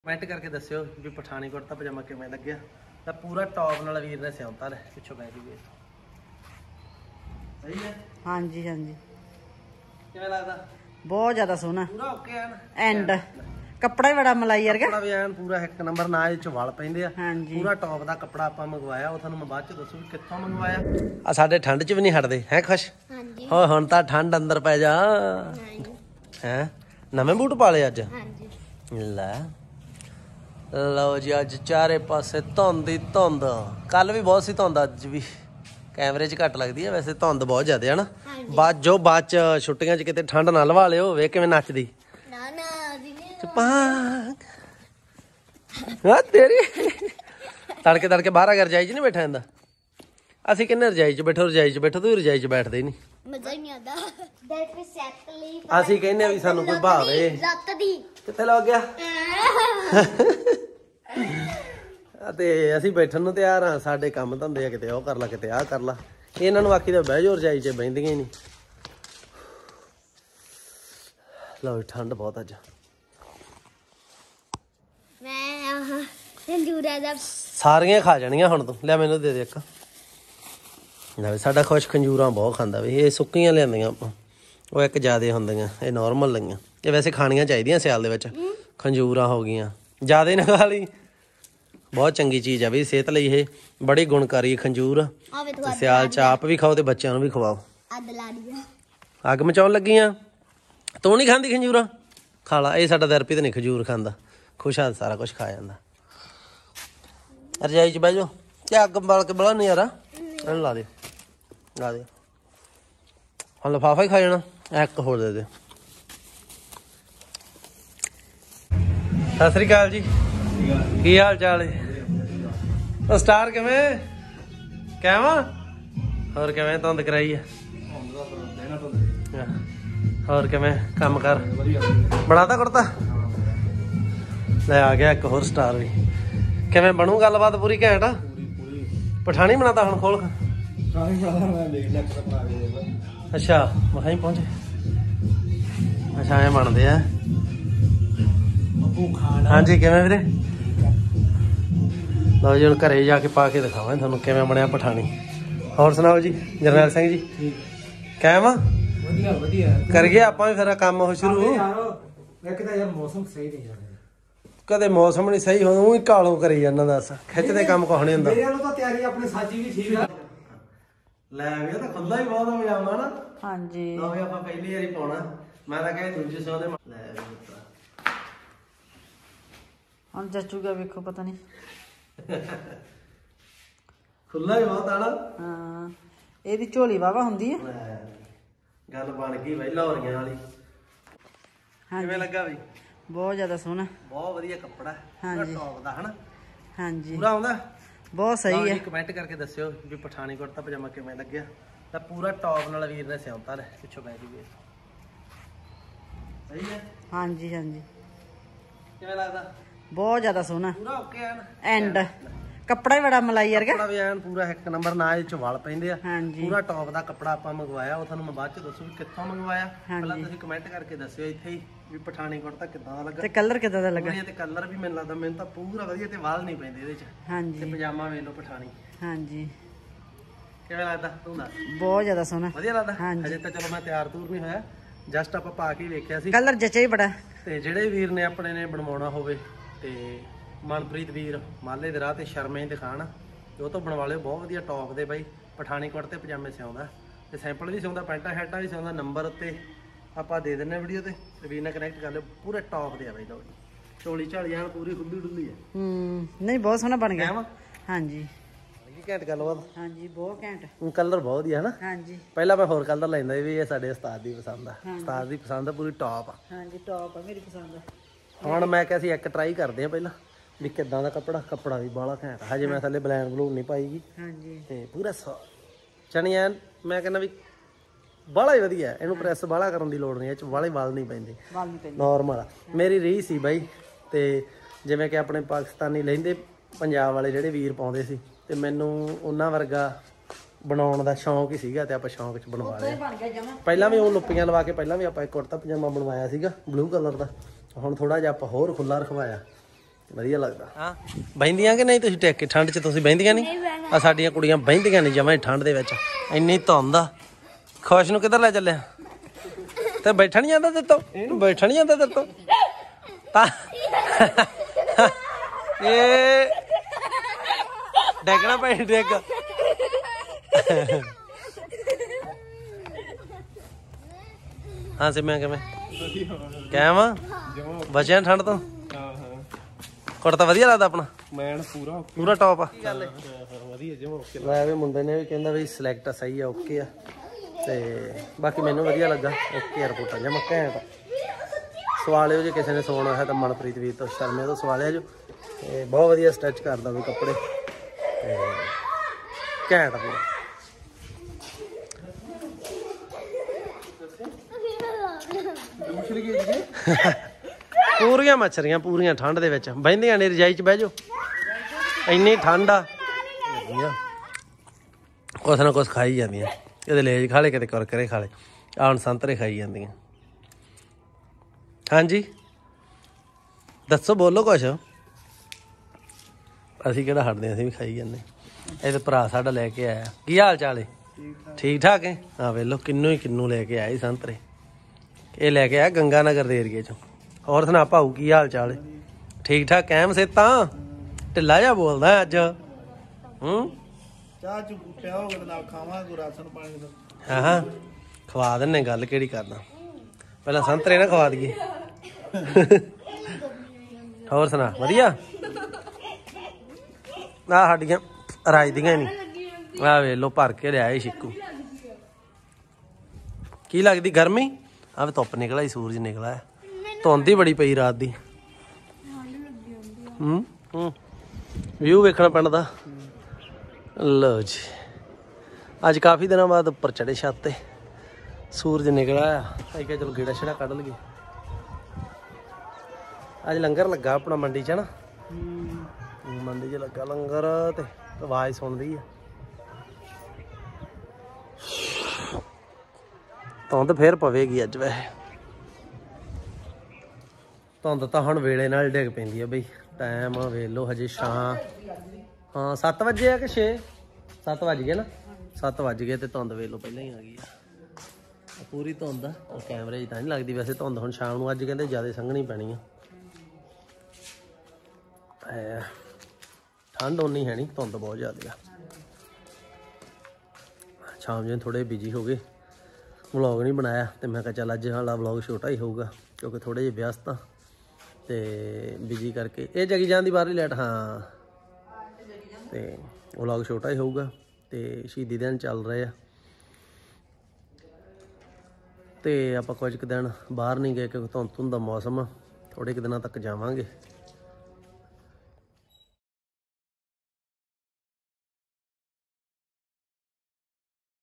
Comment करके दस्यो भी पठानी कुर्ता पजामा किवें लग्या तां पूरा टॉप नाल वीर ने सिਉਂता ले पिछों बैठ गए सही है। हाँ जी हाँ जी किवें लगदा बहुत ज्यादा सोहना पूरा ओके है एंड कपड़ा ही बड़ा मलाई वर्गा कपड़ा भी एन पूरा एक नंबर ना इच वल पैंदे आ हाँ जी पूरा टॉप दा कपड़ा आपां मंगवाया ਉਹ ਤੁਹਾਨੂੰ ਮੈਂ ਬਾਅਦ ਚ ਦੱਸੂ ਕਿੱਥੋਂ ਮੰਗਵਾਇਆ ਆ ਸਾਡੇ ਠੰਡ ਚ ਵੀ ਨਹੀਂ ਹਟਦੇ ਹੈ ਖੁਸ਼ हाँ जी ਹੋ ਹੁਣ ਤਾਂ ਠੰਡ ਅੰਦਰ ਪੈ ਜਾ ਹੈ ਨਵੇਂ ਬੂਟ ਪਾ ਲਏ ਅੱਜ हाँ जी ਲੈ ਲਓ ਜੀ ਅੱਜ ਚਾਰੇ ਪਾਸੇ ਧੁੰਦ ਹੀ ਧੁੰਦ ਕੱਲ ਵੀ ਬਹੁਤ ਸੀ ਧੁੰਦ ਅੱਜ ਵੀ ਕੈਮਰੇ 'ਚ ਘੱਟ ਲੱਗਦੀ ਹੈ ਵੈਸੇ ਧੁੰਦ ਬਹੁਤ ਜ਼ਿਆਦਾ ਹੈ ਨਾ ਬਾਅਦ ਚ ਛੁੱਟੀਆਂ 'ਚ ਕਿਤੇ ਠੰਡ ਨਾ ਲਵਾ ਲਿਓ ਵੇਖ ਕਿਵੇਂ ਨੱਚਦੀ ना ना ਚਪਾਕ ਆ ਤੇਰੀ ਤੜਕੇ ਬਾਹਰ ਆ ਕੇ ਰਜਾਈ 'ਚ ਨਹੀਂ ਬੈਠਾ ਜਾਂਦਾ ਅਸੀਂ ਕਿੰਨੇ ਰਜਾਈ 'ਚ ਬੈਠੋ ਤੂੰ ਰਜਾਈ 'ਚ ਬੈਠਦਾ ਹੀ ਨਹੀਂ मजा ही नहीं आता डेट पे सेट ली ਅਸੀਂ ਕਹਿੰਦੇ ਵੀ ਸਾਨੂੰ ਕੋਈ ਭਾਵੇ रात दी ਕਿੱਥੇ ਲੱਗ ਗਿਆ ਤੇ ਅਸੀਂ ਬੈਠਣ ਨੂੰ ਤਿਆਰ ਆ ਸਾਡੇ ਕੰਮ ਧੰਦੇ ਆ ਕਿਤੇ ਉਹ ਕਰ ਲਾ ਕਿਤੇ ਆਹ ਕਰ ਲਾ ਇਹਨਾਂ ਨੂੰ ਆਖੀ ਤਾਂ ਬਹਿ ਜਾਓ ਰਜਾਈ 'ਚ ਬਹਿੰਦੀਆਂ ਹੀ ਨਹੀਂ ਲਓ ਠੰਡ ਬਹੁਤ ਅੱਜ मैं संजूरा दा ਸਾਰੀਆਂ ਖਾ ਜਾਣੀਆਂ ਹੁਣ ਤੂੰ ਲੈ ਮੈਨੂੰ ਦੇ ਦੇ ਇੱਕ ਲੈ ਸਾਡਾ ਖੁਸ਼ ਖੰਜੂਰਾਂ ਬਹੁਤ ਖਾਂਦਾ ਵੀ ਇਹ ਸੁੱਕੀਆਂ ਲਿਆਂਦੀਆਂ ਆਪਾਂ ਉਹ ਇੱਕ ਜ਼ਿਆਦੇ ਹੁੰਦੀਆਂ ਇਹ ਨਾਰਮਲ ਲਈਆਂ ਇਹ ਵੈਸੇ ਖਾਣੀਆਂ ਚਾਹੀਦੀਆਂ ਸਿਆਲ ਦੇ ਵਿੱਚ ਖੰਜੂਰਾਂ ਹੋ ਗਈਆਂ ਜ਼ਿਆਦੇ ਨਾ ਖਾ ਲਈ ਬਹੁਤ ਚੰਗੀ ਚੀਜ਼ ਆ ਵੀ ਸਿਹਤ ਲਈ ਇਹ ਬੜੀ ਗੁਣਕਾਰੀ ਖੰਜੂਰ आवे तो ਸਿਆਲ ਚ ਆਪ ਵੀ ਖਾਓ ਤੇ ਬੱਚਿਆਂ ਨੂੰ ਵੀ ਖਵਾਓ आद ला दिया ਅੱਗ ਮਚਾਉਣ ਲੱਗੀਆਂ ਤੂੰ ਨਹੀਂ ਖਾਂਦੀ ਖੰਜੂਰਾਂ ਖਾ ਲਾ ਇਹ ਸਾਡਾ ਦਰਪੀ ਤੇ ਨਹੀਂ ਖੰਜੂਰ ਖਾਂਦਾ ਖੁਸ਼ਹਾਲ ਸਾਰਾ ਕੁਝ ਖਾ ਜਾਂਦਾ ਰਜਾਈ ਚ ਬਹਿ ਜਾਓ ਤੇ ਅੱਗ ਬਾਲ ਕੇ ਬੜਾ ਨਜ਼ਾਰਾ ਇਹਨੂੰ ਲਾ ਦੇ ਹੁਣ ਲਿਫਾਫਾ ਹੀ ਖਾ ਜਾਣਾ ਇੱਕ ਹੋਰ ਦੇ ਦੇ ਸਤਿ ਸ੍ਰੀ ਅਕਾਲ ਜੀ ਕੀ ਹਾਲ ਚਾਲ ਹੈ ਸਟਾਰ ਕਿਵੇਂ ਹੋਰ ਕਿਵੇਂ ਧੁੰਦ ਕਰਾਈ ਆ ਹੋਰ ਕਿਵੇਂ ਕੰਮ ਕਰ ਬਣਾਤਾ ਕੁੜਤਾ ਲੈ ਆ ਗਿਆ ਇੱਕ ਹੋਰ ਸਟਾਰ ਵੀ ਕਿਵੇਂ ਬਣੂ ਗੱਲਬਾਤ ਪੂਰੀ ਘੈਂਟ ਆ ਪਠਾਣੀ ਬਣਾਤਾ ਹੁਣ ਖੋਲ ਅੱਛਾ ਮਖਾਈ ਪਹੁੰਚੇ ਅੱਛਾ ਐ ਬਣਦੇ ਆ ਹਾਂਜੀ ਕਿਵੇਂ ਵੀਰੇ ਲਓ ਜੀ ਹੁਣ ਘਰੇ ਜਾ ਕੇ ਪਾ ਕੇ ਦਿਖਾਵਾਂ ਤੁਹਾਨੂੰ ਕਿਵੇਂ ਬਣਿਆ ਪਠਾਣੀ ਹੋਰ ਸੁਣਾਓ ਜੀ ਜਰਨੈਲ ਸਿੰਘ ਜੀ ਕਾਇਮ ਆ ਵਧੀਆ ਕਰ ਗਏ ਆਪਾਂ ਵੀ ਫਿਰ ਕੰਮ ਉਹ ਸ਼ੁਰੂ ਇੱਕ ਤਾਂ ਯਾਰ ਮੌਸਮ ਸਹੀ ਨਹੀਂ ਯਾਰ ਕਦੇ ਮੌਸਮ ਨਹੀਂ ਸਹੀ ਹੁੰਦਾ ਉਹੀ ਕਾਲੋਂ ਕਰੀ ਜਾਂਦਾ ਦੱਸ ਖਿੱਚਦੇ ਕੰਮ ਕੋਹਣੇ ਹੁੰਦਾ ਮੇਰੇ ਵੱਲੋਂ ਤਾਂ ਤਿਆਰੀ ਆਪਣੀ ਸਾਜੀ ਵੀ ਠੀਕ ਆ ਲੈ ਵੀ ਤਾਂ ਖੁੱਲਾ ਹੀ ਬਹੁਤ ਹੋ ਜਾਣਾ ਨਾ हाँ जी ਲਓ ਵੀ ਆਪਾਂ ਪਹਿਲੀ ਵਾਰੀ ਪਾਉਣਾ ਮੈਂ ਤਾਂ ਕਹੇ ਦੂਜੇ ਸੌ ਦੇ ਲੈ ਵੀ हम जचूगा वेखो पता नहीं ਖੁੱਲਾ ਹੀ ਬਹੁਤ ਆਣਾ हाँ ਇਹਦੀ ਝੋਲੀ ਵਾਵਾ ਹੁੰਦੀ ਹੈ ਗੱਲ ਬਣ ਗਈ ਬਈ ਲਾਹੌਰੀਆਂ ਵਾਲੀ हाँ ਕਿਵੇਂ जी ਲੱਗਾ ਬਈ बहुत ज्यादा सोहना ਬਹੁਤ ਵਧੀਆ ਕੱਪੜਾ ਹਾਂਜੀ। ਟੌਪ ਦਾ ਹਨਾ हाँ जी ਪੂਰਾ ਆਉਂਦਾ बहुत सही है ਕਮੈਂਟ ਕਰਕੇ ਦੱਸਿਓ ਵੀ ਪਠਾਣੀ ਕੁੜਤਾ ਪਜਾਮਾ ਕਿਵੇਂ ਲੱਗਿਆ ਤਾਂ ਪੂਰਾ ਟੌਪ ਨਾਲ ਵੀਰ ਨੇ ਸਿਉਂਤਾ ਲੈ ਪਿੱਛੋਂ ਬੈਠ ਗਏ ਸਹੀ ਹੈ। हाँ जी हाँ जी ਕਿਵੇਂ ਲੱਗਦਾ बहुत ज्यादा सोहना ਪੂਰਾ ਓਕੇ ਹੈ एंड कपड़ा ही बड़ा मलाई वर्गा ਕੱਪੜਾ ਵੀ ਐਨ ਪੂਰਾ ਇੱਕ ਨੰਬਰ ਨਾ ਇਹ ਚ ਵਲ ਪੈਂਦੇ ਆ हाँ जी ਪੂਰਾ ਟੌਪ ਦਾ ਕੱਪੜਾ ਆਪਾਂ ਮੰਗਵਾਇਆ ਉਹ ਤੁਹਾਨੂੰ ਮੈਂ ਬਾਅਦ ਚ ਦੱਸੂ ਵੀ ਕਿੱਥੋਂ ਮੰਗਵਾਇਆ ਹਾਂਜੀ। ਪਹਿਲਾਂ ਤੁਸੀਂ ਕਮੈਂਟ ਕਰਕੇ ਦੱਸਿਓ ਇੱਥੇ ਹੀ ਵੀ ਪਠਾਣੀ ਕੁੜਤਾ ਕਿੱਦਾਂ ਦਾ ਲੱਗਾ ਤੇ ਕਲਰ ਕਿਦਾਂ ਦਾ ਲੱਗਾ ਵਧੀਆ ਤੇ ਕਲਰ ਵੀ ਮੈਨੂੰ ਲੱਗਦਾ ਮੈਨੂੰ ਤਾਂ ਪੂਰਾ ਵਧੀਆ ਤੇ ਵਾਲ ਨਹੀਂ ਪੈਂਦੇ ਇਹਦੇ ਚ हाँ ਤੇ जी ਪਜਾਮਾ ਵੇਖ ਲਓ ਪਠਾਣੀ हाँ जी ਕਿਵੇਂ ਲੱਗਦਾ ਤੂੰ ਦੱਸ बहुत ज्यादा सोहना ਵਧੀਆ ਲੱਗਦਾ ਹਾਂਜੀ। ਹਜੇ ਤਾਂ ਚਲੋ ਮੈਂ ਤਿਆਰ ਤੂਰ ਨਹੀਂ ਹੋਇਆ ਜਸਟ ਆਪਾਂ ਪਾ ਕੇ ਹੀ ਵੇਖਿਆ ਸੀ कलर जचा ही बड़ा ਤੇ ਜਿਹੜੇ ਵੀਰ ਨੇ ਆਪਣੇ ਨੇ ਬਣਵਾਉਣਾ ਹੋਵੇ ਤੇ ਮਨਪ੍ਰੀਤ ਵੀਰ ਮਾਲੇ ਦੇ ਰਾਹ ਤੇ ਸ਼ਰਮੇ ਦਿਖਾਣ ਉਹ ਤੋਂ ਬਣਵਾ ਲਿਓ ਬਹੁਤ ਵਧੀਆ ਟੌਪ ਦੇ ਬਾਈ ਪਠਾਣੀ ਕੁੜਤੇ ਪਜਾਮੇ ਸਿਉਂਦਾ ਤੇ ਸੈਂਪਲ ਵੀ ਸਿਉਂਦਾ ਪੈਂਟਾਂ ਸ਼ਰਟਾਂ ਵੀ ਸਿਉਂਦਾ ਨੰਬਰ ਉੱਤੇ ਆਪਾਂ ਦੇ ਦਿੰਨੇ ਵੀਡੀਓ ਤੇ ਵੀਰ ਨਾਲ ਕਨੈਕਟ ਕਰ ਲਿਓ ਪੂਰੇ ਟੌਪ ਦੇ ਆ ਬਾਈ ਲਓ ਚੋਲੀ ਝਾਲੀ ਐਨ ਪੂਰੀ ਖੁੱਲੀ ਡੁੱਲੀ ਹੈ नहीं बहुत सोहना बन गया ਵਾ हाँ जी ਕੀ ਘੈਂਟ ਗੱਲਬਾਤ हाँ जी बहुत घैंट ਕਲਰ ਬਹੁਤ ਵਧੀਆ ਹੈ ਨਾ हाँ जी ਪਹਿਲਾਂ ਮੈਂ ਹੋਰ ਕਲਰ ਲੈਂਦਾ ਵੀ ਇਹ ਸਾਡੇ ਉਸਤਾਦ ਦੀ ਪਸੰਦ ਆ ਉਸਤਾਦ ਦੀ ਪਸੰਦ ਆ ਪੂਰੀ ਟੌਪ ਆ हाँ जी टॉप है मेरी पसंद है ਹੁਣ ਮੈਂ ਕਿਹਾ ਸੀ ਇੱਕ ਟਰਾਈ ਕਰਦੇ ਆ ਪਹਿਲਾਂ ਵੀ ਕਿੱਦਾਂ ਦਾ ਕੱਪੜਾ ਵੀ ਬਾਹਲਾ ਘੈਂਟ ਹਜੇ ਮੈਂ ਥੱਲੇ ਬਲੈਨ ਬਲੂਨ ਨਹੀਂ ਪਾਈਗੀ हाँ जी ਤੇ ਪੂਰਾ ਚਣੀ ਐਨ ਮੈਂ ਕਹਿੰਦਾ ਵੀ ਬਾਹਲਾ ਹੀ ਵਧੀਆ ਇਹਨੂੰ ਪ੍ਰੈਸ ਬਾਹਲਾ ਕਰਨ ਦੀ ਲੋੜ ਨਹੀਂ ਇਹ ਚ ਬਾਹਲੇ ਵਾਲ ਨਹੀਂ ਪੈਂਦੇ वाल नहीं पैंदे ਨਾਰਮਲ ਆ ਮੇਰੀ ਰੀਹ ਸੀ ਬਾਈ ਤੇ ਜਿਵੇਂ ਕਿ ਆਪਣੇ ਪਾਕਿਸਤਾਨੀ ਲਹਿੰਦੇ ਪੰਜਾਬ ਵਾਲੇ ਜਿਹੜੇ ਵੀਰ ਪਾਉਂਦੇ ਸੀ ਤੇ ਮੈਨੂੰ ਉਹਨਾਂ ਵਰਗਾ ਬਣਾਉਣ ਦਾ ਸ਼ੌਂਕ ਹੀ ਸੀਗਾ ਤੇ ਆਪਾਂ ਸ਼ੌਂਕ 'ਚ ਬਣਵਾ ਲਿਆ बन गया जमा ਪਹਿਲਾਂ ਵੀ ਉਹ ਲੁੱਪੀਆਂ ਲਵਾ ਕੇ ਪਹਿਲਾਂ ਵੀ ਆਪਾਂ ਇੱਕ ਕੁੜਤਾ ਪਜਾਮਾ ਬਣਵਾਇਆ ਸੀਗਾ ਬਲੂ ਕਲਰ ਦਾ ਹੁਣ ਥੋੜਾ ਜਿਹਾ ਆਪਾਂ ਹੋਰ ਖੁੱਲਾ ਰਖਵਾਇਆ ਵਧੀਆ ਲੱਗਦਾ। ਹਾਂ ਬਹਿੰਦੀਆਂ ਕਿ ਨਹੀਂ ਤੁਸੀਂ ਟਿਕ ਕੇ? ਠੰਡ 'ਚ ਤੁਸੀਂ ਬਹਿੰਦੀਆਂ ਨਹੀਂ? ਆ ਸਾਡੀਆਂ ਕੁੜੀਆਂ ਬਹਿੰਦੀਆਂ ਨਹੀਂ ਜਮਾਂ ਠੰਡ ਦੇ ਵਿੱਚ, ਇੰਨੀ ਧੁੰਦ ਆ। ਖੁਸ਼ ਨੂੰ ਕਿੱਧਰ ਲੈ ਚੱਲਿਆ? ਤੇ ਬੈਠਾ ਨਹੀਂ ਜਾਂਦਾ ਤੇਰੇ ਤੋਂ? ਬੈਠਾ ਨਹੀਂ ਜਾਂਦਾ ਤੇਰੇ ਤੋਂ ਤਾਂ ਇਹ ਡੇਗਣਾ ਪੈ ਡੇਗ। ਹਾਂ ਸਿਮਿਆ ਕਿਵੇਂ ਕਹਿਵਾ ਬਚਿਆ ਠੰਡ ਤੋਂ? ਕੁੜਤਾ ਵਧੀਆ ਲੱਗਦਾ ਆਪਣਾ? ਮੈਨ ਪੂਰਾ ਟੌਪ ਆ। ਵਧੀਆ ਜਿਵੇਂ ਓਕੇ ਲੈ ਵੀ ਮੁੰਡੇ ਨੇ ਵੀ ਕਹਿੰਦਾ ਵੀ ਸਿਲੈਕਟ ਆ, ਸਹੀ ਆ, ਓਕੇ ਆ। ਤੇ ਬਾਕੀ ਮੈਨੂੰ ਵਧੀਆ ਲੱਗਾ, ਓਕੇ ਰਿਪੋਰਟਾਂ ਜਮਾ ਘੈਂਟ। ਸਵਾਲਿਓ ਜੇ ਕਿਸੇ ਨੇ ਸਵਾਉਣਾ ਹੈ ਤਾਂ ਮਨਪ੍ਰੀਤ ਵੀਰ ਤੋਂ, ਸ਼ਰਮੇ ਤੋਂ ਸਵਾਲਿਆ ਜੋ। ਤੇ ਬਹੁਤ ਵਧੀਆ ਸਟਿਚ ਕਰਦਾ ਵੀ ਕੱਪੜੇ, ਤੇ ਘੈਂਟ ਪੂਰਾ। ਪੂਰੀਆਂ ਮੱਛਰੀਆਂ ਪੂਰੀਆਂ ਠੰਡ ਦੇ ਵਿੱਚ ਬਹਿੰਦੀਆਂ ਨੇ। ਰਜਾਈ 'ਚ ਬਹਿ ਜਾਓ, ਇੰਨੀ ਠੰਡ ਆ। ਕੁਛ ਨਾ ਕੁਛ ਖਾਈ ਜਾਂਦੀਆਂ, ਕਦੇ ਲੇਜ ਖਾ ਲਏ, ਕਦੇ ਕੁਰਕਰੇ ਖਾ ਲਏ, ਆਣ ਸੰਤਰੇ ਖਾਈ ਜਾਂਦੀਆਂ। ਹਾਂਜੀ ਦੱਸੋ, ਬੋਲੋ ਕੁਛ। ਅਸੀਂ ਕਿਹੜਾ ਹਟਦੇ, ਅਸੀਂ ਵੀ ਖਾਈ ਜਾਂਦੇ। ਇਹ ਤਾਂ ਭਰਾ ਸਾਡਾ ਲੈ ਕੇ ਆਇਆ। ਕੀ ਹਾਲ ਚਾਲ ਹੈ? ਠੀਕ ਠਾਕ ਹੈ। ਹਾਂ ਵੇਖ ਲਓ ਕਿੰਨੂ ਲੈ ਕੇ ਆਏ ਸੰਤਰੇ। ਇਹ ਲੈ ਕੇ ਆਇਆ ਗੰਗਾ ਨਗਰ ਦੇ ਏਰੀਏ 'ਚੋਂ। ਹੋਰ ਸੁਣਾ ਭਾਊ, ਕੀ ਹਾਲ ਚਾਲ ਹੈ? ਠੀਕ ਠਾਕ ਕਾਇਮ ਸੇ? ਤਾਂ ਢਿੱਲਾ ਜਿਹਾ ਬੋਲਦਾ ਅੱਜ। ਚਾਹ ਚੁ ਪਿਆ ਹੋਵੇ ਨਾਲ ਖਾਵਾਂਗੇ ਰਾਸ਼ਨ ਪਾਣੀ ਦਾ। ਹਾਂ ਖਵਾ ਦਿੰਨੇ, ਗੱਲ ਕਿਹੜੀ ਕਰਦਾ। ਪਹਿਲਾਂ ਸੰਤਰੇ ਨਾ ਖਵਾ ਦਈਏ। ਹੋਰ ਸੁਣਾ ਵਧੀਆ? ਆਹ ਸਾਡੀਆਂ ਰਾਜਦੀਆਂ ਨਹੀਂ, ਆਹ ਵੇਖ ਲੋ ਭਰ ਕੇ ਲਿਆਏ ਸ਼ਿੱਕੂ। ਕੀ ਲੱਗਦੀ ਗਰਮੀ? ਆਹ ਵੀ ਧੁੱਪ ਨਿਕਲਾ, ਸੂਰਜ ਨਿਕਲਾ, ਧੁੰਦ ਹੀ ਬੜੀ ਪਈ ਰਾਤ ਦੀ। ਵਿਊ ਵੇਖਣਾ ਪਿੰਡ ਦਾ। ਲਓ ਜੀ ਅੱਜ ਕਾਫੀ ਦਿਨਾਂ ਬਾਅਦ ਉੱਪਰ ਚੜੇ ਛੱਤ ਤੇ, ਸੂਰਜ ਨਿਕਲਾ ਆ। ਅਸੀਂ ਕਿਹਾ ਚਲੋ ਗੇੜਾ ਛੇੜਾ ਕੱਢ ਲਈਏ। ਅੱਜ ਲੰਗਰ ਲੱਗਾ ਆਪਣਾ ਮੰਡੀ 'ਚ ਨਾ, ਮੰਡੀ 'ਚ ਲੱਗਾ ਲੰਗਰ ਤੇ ਆਵਾਜ਼ ਸੁਣਦੀ ਆ। ਧੁੰਦ ਫੇਰ ਪਵੇਗੀ ਅੱਜ। ਵੈਸੇ ਧੁੰਦ ਤਾਂ ਹੁਣ ਵੇਲੇ ਨਾਲ ਡਿੱਗ ਪੈਂਦੀ ਆ ਬਈ। ਟਾਈਮ ਵੇਖ ਲਓ ਹਜੇ ਸ਼ਾਮ, ਹਾਂ 7 ਵਜੇ ਆ ਕਿ 6? 7 ਵੱਜ ਗਏ ਨਾ, 7 ਵੱਜ ਗਏ ਤੇ ਧੁੰਦ ਵੇਖ ਲਓ ਪਹਿਲਾਂ ਹੀ ਆ ਗਈ ਆ। ਪੂਰੀ ਧੁੰਦ ਆ, ਕੈਮਰੇ 'ਚ ਤਾਂ ਨਹੀਂ ਲੱਗਦੀ ਵੈਸੇ ਧੁੰਦ। ਹੁਣ ਸ਼ਾਮ ਨੂੰ ਅੱਜ ਕਹਿੰਦੇ ਜ਼ਿਆਦਾ ਸੰਘਣੀ ਪੈਣੀ ਆ। ਠੰਡ ਓਨੀ ਹੈ ਨਹੀਂ, ਧੁੰਦ ਬਹੁਤ ਜ਼ਿਆਦਾ ਆ। ਸ਼ਾਮ ਜਿਹੇ ਥੋੜੇ ਬਿਜੀ ਹੋ ਗਏ, ਵਲੌਗ ਨਹੀਂ ਬਣਾਇਆ। ਤੇ ਮੈਂ ਕਿਹਾ ਚੱਲ ਅੱਜ ਵਾਲਾ ਵਲੌਗ ਛੋਟਾ ਹੀ ਹੋਊਗਾ ਕਿਉਂਕਿ ਥੋੜੇ ਜਿਹੇ ਵਿਅਸਤ ਆ ਤੇ ਬਿਜੀ ਕਰਕੇ। ਇਹ ਜਗੀ ਜਾਂਦੀ ਬਾਹਰਲੀ ਲਾਈਟ, ਹਾਂ। ਤੇ ਵਲੌਗ ਛੋਟਾ ਹੀ ਹੋਊਗਾ। ਤੇ ਸ਼ਹੀਦੀ ਦਿਨ ਚੱਲ ਰਹੇ ਆ ਤੇ ਆਪਾਂ ਕੁਝ ਕੁ ਦਿਨ ਬਾਹਰ ਨਹੀਂ ਗਏ ਕਿਉਂਕਿ ਧੁੰਦ ਦਾ ਮੌਸਮ ਆ। ਥੋੜੇ ਕੁ ਦਿਨਾਂ ਤੱਕ ਜਾਵਾਂਗੇ।